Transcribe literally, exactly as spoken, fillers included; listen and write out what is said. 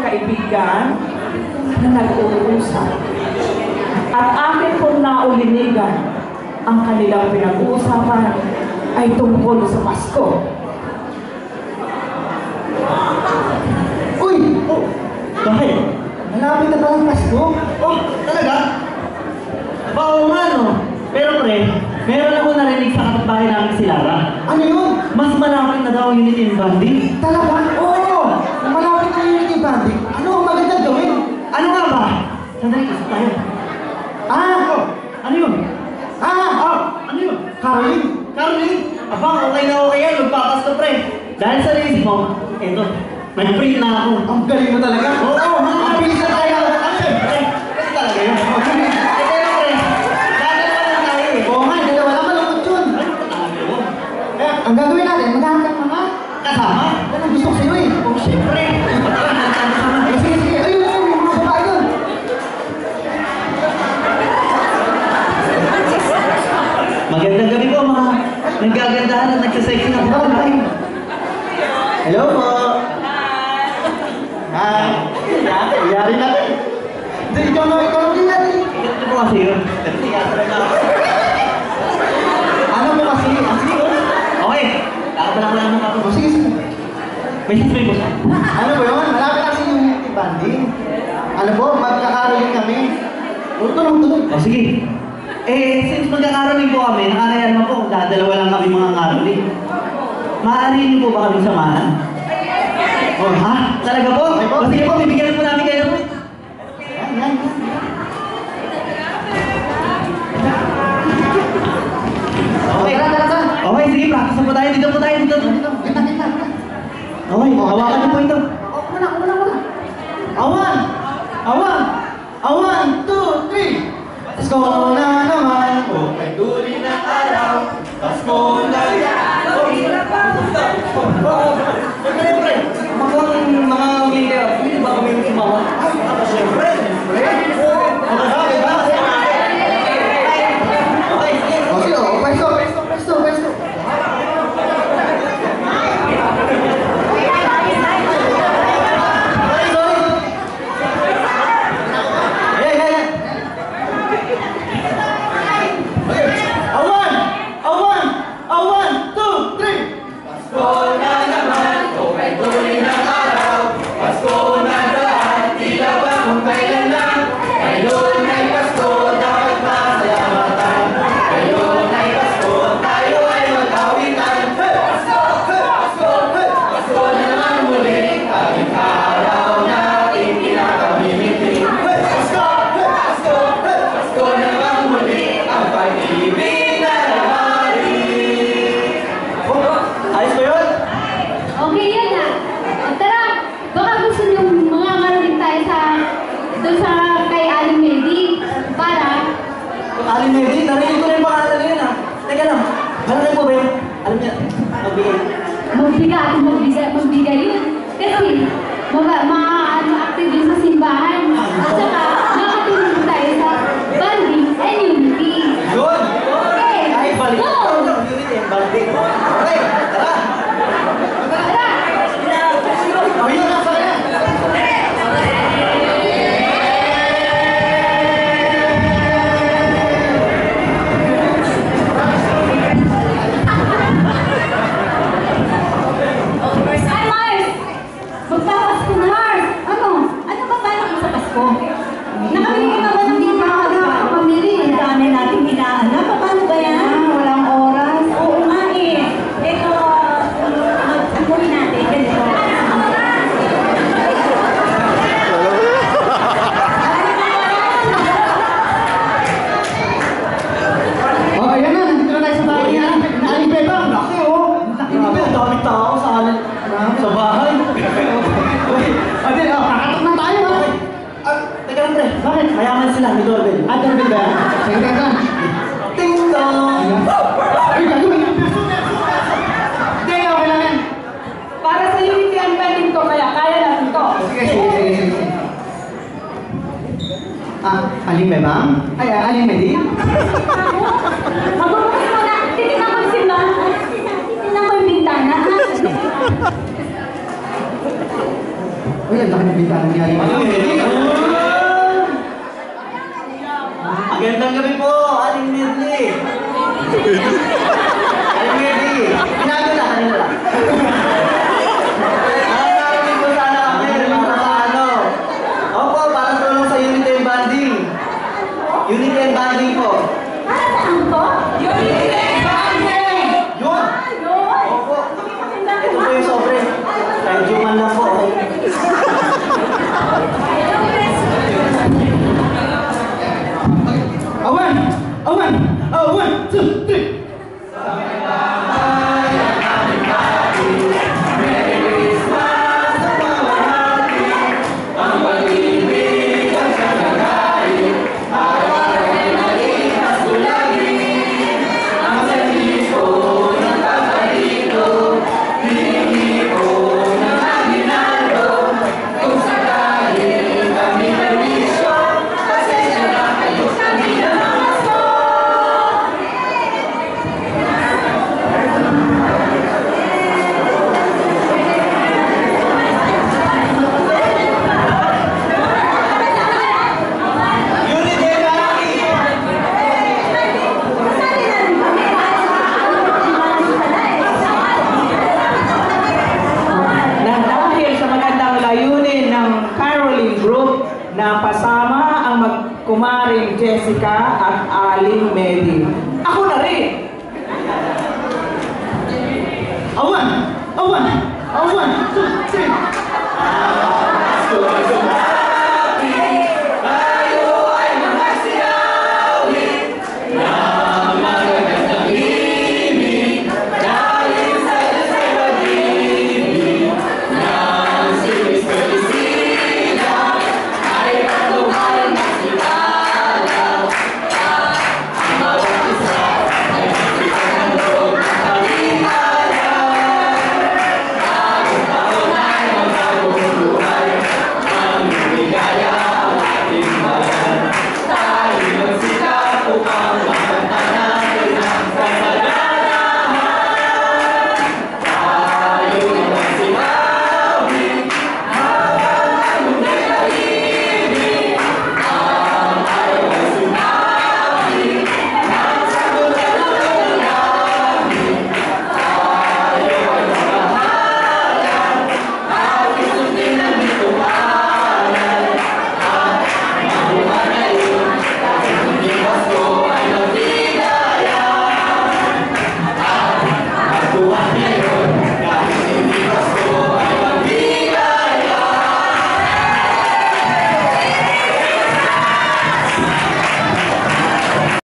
magkaibigan na nag-uusap. At akin pong naulinigan, ang kanilang pinag-uusapan ay tungkol sa Pasko. Uy! Oh! Bakit? Malapit na ba ang Pasko? Oh! Talaga? Oo nga no. Pero pre, meron ako narinig sa kapitbahay namin si Lara. Ano yun? Mas malapit na daw ang unity bonding. Talaga? Oo! Malapit na unity bonding. Ano ang magandang gawin? Ano nga ba? Sandali, isa tayo. Ah! Oh! Ano yun? Ah! Oh! Ano yun? Caroling! Caroling? Abang, okay na okay yan. Magpapasko pre. Dahil sa naisip mo, eto, nag-print na ako. Ang galing mo talaga? Oo! Oo! Ang bilis na tayo! Ano yun? Pre, kasi talaga yun. Ang gagawin natin, maghahanap ng mga kasama. Yan ang gusto ko sa'yo eh. Oh, siyempre. Sige, sige. Ayun, ayun, yung mga babae doon. Magandang gabi po, mga nagagandahan at nagsasexy na babae. Hello po. Hi. Hi. Iyari natin. Hindi, ikaw na, ikaw na din natin. Ito po kasi yun. Iyari na ako. Ano po kasi? Ang sige, okay, kakabalang ko lang mga ako. Sige, sige. May sismay po siya. Ano po yun? Malapit kasi yung unity bonding. Ano po? Magkakaroling kami. Tulong, tulong. O sige. Eh, since magkakaroling po kami, nakakaya naman po kung dadalawa lang kami mga karoling. Maaari niyo po ba kami samahan? Oh, ha? Talaga po? Okay po? O sige po, bibigyan po namin kayo po. Yan, yan, yan. Okay, tara, tara, tara. Okay, sige, practice po tayo. Dito po tayo, dito, dito. Kita, kita, kita. Okay, hawakan niyo po ito. Oh, kumuna, kumuna, kumuna. Awan! Awan! Awan! Two, three! Pasko na naman, o kay duli na araw. Pasko na yan, o hirap pa. Siyempre, mga mga leader, hindi ba kami sumawa? Ay, siyempre, siyempre. Ano ba, diba? Okay, sige. O, sige, o, pwesto, pwesto, pwesto, pwesto. Magbigay, magbigay, magbigay yun. Kasi, ma-ano active yun sa simbahan. At saka, makatulong tayo sa bonding and unity. Yun! Okay, ay, balik go! ko. Unity and bonding. Okay, tara! Tara! Oh, yun lang sa kanya. Magpapasko na, Mars! Ano? Ano ba ba naman sa Pasko? Nakabili ka na ba ng mga kapamili? Ang dami nating inaanak. Paano ba yan? Ah, walang oras. Oo nga eh. Ito, mag-amoy natin. Ganito. Oh, ayan na. Nandito na tayo sa bahay niya. Naaling Beba. Ang laki oh. Ang laki oh. Ang daming tao sa aling sa bahay. Ate, oh, nakatok na tayo ha. Ah, teka lang pre. Bakit? Mayaman sila. May doorbell. Ah, doorbell ba yan? Sige, teka. Ting dong! Ay, gagawin yung person na. Hindi, okay lang yan. Para sa unity and bonding ko, kaya kaya natin to. Sige, sige, sige, sige. Ah, Aling Beba? Ay, ah, Aling Medi? Magbubukas mo na. Titignan ko si Ma. Titignan ko yung bintana. Uy, ang laki ng bintana niya. Magandang gabi po, Aling Mirli. Aling Mirli, sinabi na, kanina lang. Nakakarating po sana kami, para sa ano. Opo, para tulong sa unity and bonding. Unity and bonding po. Para saan po? Unity and bonding! Yun! Ayun! Opo. Ito po yung sobre. Kahit human lang po. Awan! Awan! Oh, one, two, three! Unity and bonding! Na dahil sa magandang layunin ng Caroling Group na pasama ang magkumaring Jessica at Aling Medi. Ako na rin! Awan! Awan! Awan! Two,